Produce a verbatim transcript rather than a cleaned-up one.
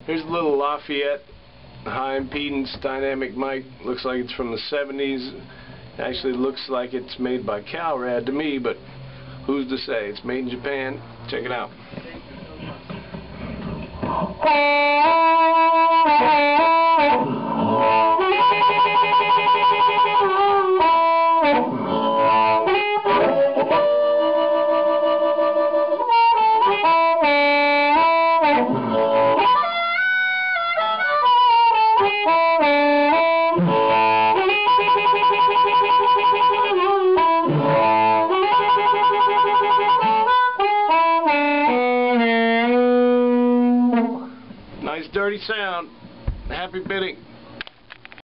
Here's a little Laffayette high impedance dynamic mic. Looks like it's from the seventies. Actually looks like it's made by Calrad to me, but who's to say? It's made in Japan. Check it out. Nice dirty sound. Happy bidding.